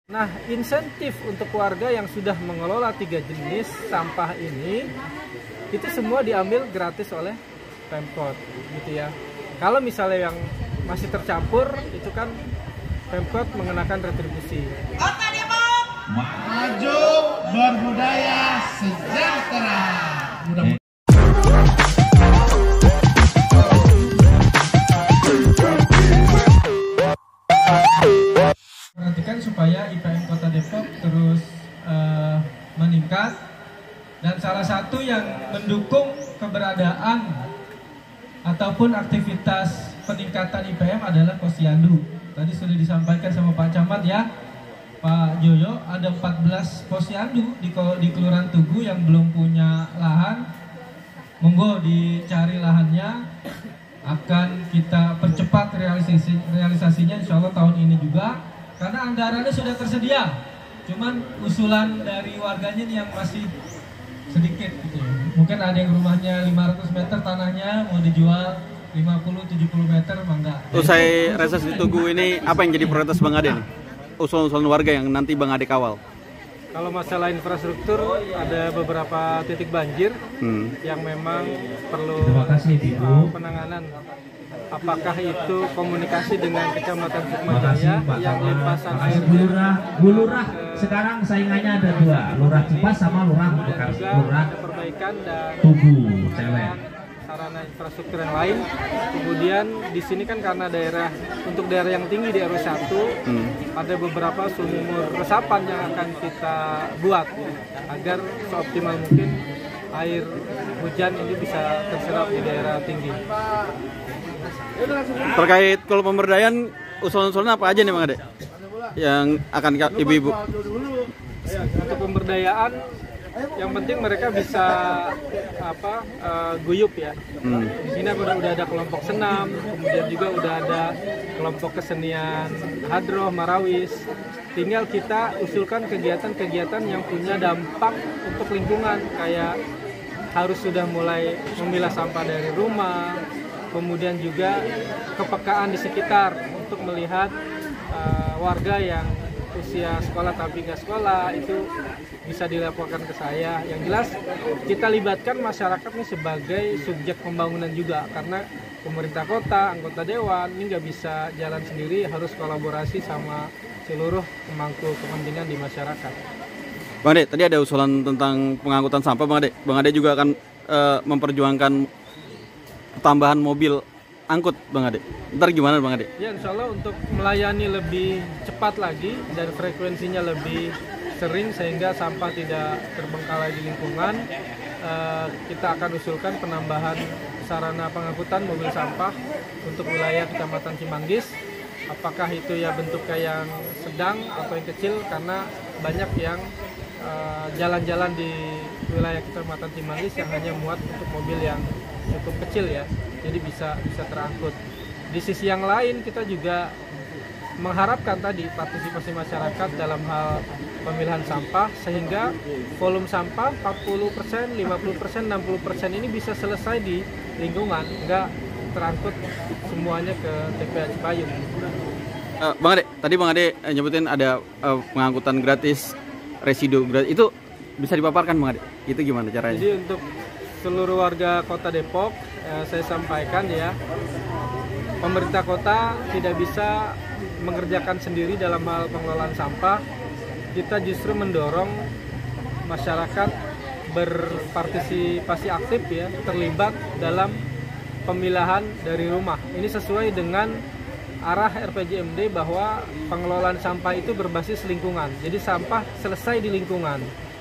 Nah, insentif untuk warga yang sudah mengelola 3 jenis sampah ini, itu semua diambil gratis oleh Pemkot, gitu ya. Kalau misalnya yang masih tercampur, itu kan Pemkot mengenakan retribusi. Kota Depok maju, berbudaya, sejahtera. Perhatikan supaya IPM Kota Depok terus meningkat, dan salah satu yang mendukung keberadaan ataupun aktivitas peningkatan IPM adalah posyandu. Tadi sudah disampaikan sama Pak Camat ya, Pak Joyo, ada 14 posyandu di Kelurahan Tugu yang belum punya lahan. Monggo dicari lahannya, akan kita percepat realisasinya insya Allah tahun ini juga, karena anggarannya sudah tersedia. Cuman usulan dari warganya nih yang masih sedikit gitu ya. Mungkin ada yang rumahnya 500 meter tanahnya mau dijual 50-70 meter, mangga. Usai reses di Tugu ini, apa yang jadi prioritas Bang Ade nih? Usulan-usulan warga yang nanti Bang Ade kawal. Kalau masalah infrastruktur, ada beberapa titik banjir yang memang perlu penanganan. Apakah itu komunikasi dengan Kecamatan Sukmajaya yang limpasan air Lurah sekarang saingannya ada 2, Lurah Cipas sama Lurah Bekasi. Lurah perbaikan dan Tugu cewek. Sarana infrastruktur yang lain. Kemudian di sini kan karena untuk daerah yang tinggi di RW 1 ada beberapa sumur resapan yang akan kita buat ya, agar seoptimal mungkin air hujan ini bisa terserap di daerah tinggi. Terkait kalau pemberdayaan, usulan-usulan apa aja nih Bang Ade yang akan ibu-ibu? Untuk pemberdayaan, yang penting mereka bisa guyup ya. Di sini udah ada kelompok senam, kemudian juga udah ada kelompok kesenian hadroh, marawis. Tinggal kita usulkan kegiatan-kegiatan yang punya dampak untuk lingkungan, kayak harus sudah mulai memilah sampah dari rumah, kemudian juga kepekaan di sekitar untuk melihat warga yang usia sekolah tapi nggak sekolah, itu bisa dilaporkan ke saya. Yang jelas kita libatkan masyarakat ini sebagai subjek pembangunan juga, karena pemerintah kota, anggota dewan ini nggak bisa jalan sendiri, harus kolaborasi sama seluruh pemangku kepentingan di masyarakat. Bang Ade, tadi ada usulan tentang pengangkutan sampah Bang Ade. Bang Ade juga akan memperjuangkan tambahan mobil angkut Bang Ade. Ntar gimana Bang Ade? Ya, insya Allah untuk melayani lebih cepat lagi dan frekuensinya lebih sering sehingga sampah tidak terbengkalai di lingkungan, kita akan usulkan penambahan sarana pengangkutan mobil sampah untuk wilayah Kecamatan Cimanggis. Apakah itu ya bentuknya yang sedang atau yang kecil, karena banyak yang jalan-jalan di wilayah Kecamatan Cimanggis yang hanya muat untuk mobil yang cukup kecil ya, jadi bisa terangkut. Di sisi yang lain kita juga mengharapkan tadi partisipasi masyarakat dalam hal pemilahan sampah, sehingga volume sampah 40%, 50%, 60% ini bisa selesai di lingkungan, enggak terangkut semuanya ke TPA Cipayung. Bang Ade, tadi Bang Ade nyebutin ada pengangkutan gratis, residu gratis, itu bisa dipaparkan Bang Ade? Itu gimana caranya? Jadi untuk seluruh warga Kota Depok, saya sampaikan ya, pemerintah kota tidak bisa mengerjakan sendiri dalam hal pengelolaan sampah. Kita justru mendorong masyarakat berpartisipasi aktif ya, terlibat dalam pemilahan dari rumah. Ini sesuai dengan arah RPJMD bahwa pengelolaan sampah itu berbasis lingkungan. Jadi sampah selesai di lingkungan.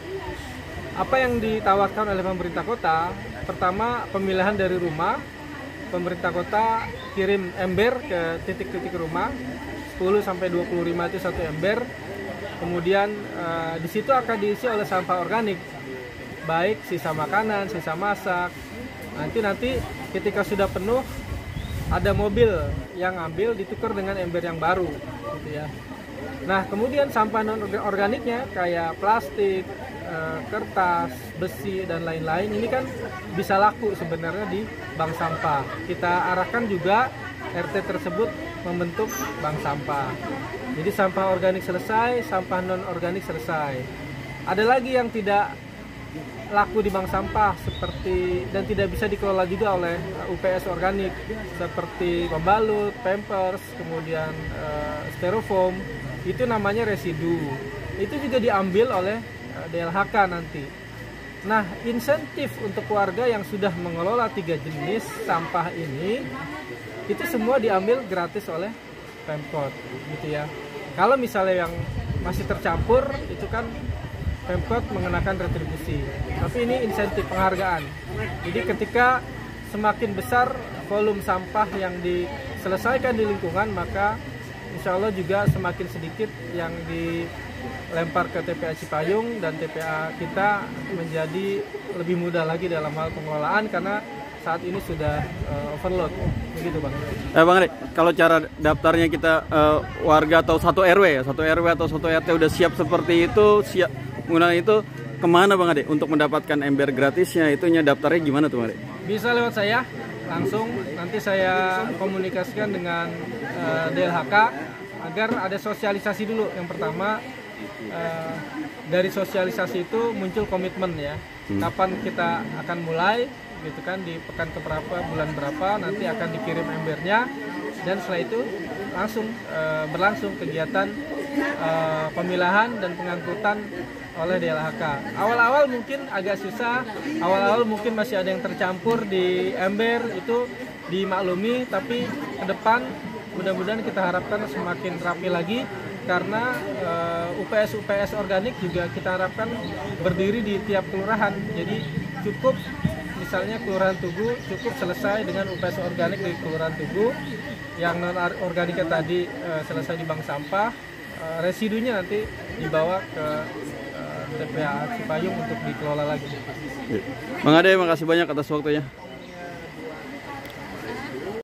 Apa yang ditawarkan oleh pemerintah kota? Pertama, pemilahan dari rumah. Pemerintah kota kirim ember ke titik-titik rumah, 10-25 itu satu ember. Kemudian di situ akan diisi oleh sampah organik, baik sisa makanan, sisa masak. Nanti ketika sudah penuh, ada mobil yang ambil, ditukar dengan ember yang baru, gitu ya. Nah, kemudian sampah non-organiknya kayak plastik, kertas, besi, dan lain-lain, ini kan bisa laku sebenarnya di bank sampah. Kita arahkan juga RT tersebut membentuk bank sampah. Jadi sampah organik selesai, sampah non organik selesai. Ada lagi yang tidak laku di bank sampah seperti dan tidak bisa dikelola juga oleh UPS organik seperti pembalut, pampers, kemudian styrofoam, itu namanya residu. Itu juga diambil oleh DLHK nanti. Nah, insentif untuk warga yang sudah mengelola 3 jenis sampah ini itu semua diambil gratis oleh Pemkot, gitu ya. Kalau misalnya yang masih tercampur, itu kan Pemkot mengenakan retribusi. Tapi ini insentif penghargaan. Jadi ketika semakin besar volume sampah yang diselesaikan di lingkungan, maka insya Allah juga semakin sedikit yang dilempar ke TPA Cipayung, dan TPA kita menjadi lebih mudah lagi dalam hal pengelolaan karena saat ini sudah overload, begitu Bang. Bang Ade, kalau cara daftarnya kita warga atau satu RW ya, satu RW atau satu RT udah siap seperti itu, siap menggunakan itu, kemana Bang Ade untuk mendapatkan ember gratisnya? Itunya daftarnya gimana tuh Bang Ade? Bisa lewat saya langsung, nanti saya komunikasikan dengan DLHK agar ada sosialisasi dulu. Yang pertama dari sosialisasi itu muncul komitmen ya, kapan kita akan mulai, gitu kan, di pekan keberapa, bulan berapa nanti akan dikirim embernya, dan setelah itu langsung berlangsung kegiatan pemilahan dan pengangkutan oleh DLHK. Awal-awal mungkin agak susah, awal-awal mungkin masih ada yang tercampur di ember, itu dimaklumi, tapi ke depan mudah-mudahan kita harapkan semakin rapi lagi, karena UPS organik juga kita harapkan berdiri di tiap kelurahan. Jadi cukup misalnya Kelurahan Tugu cukup selesai dengan UPS organik di Kelurahan Tugu, yang non organiknya tadi selesai di bank sampah, residunya nanti dibawa ke TPA Cipayung untuk dikelola lagi. Bang Ade, makasih banyak atas waktunya.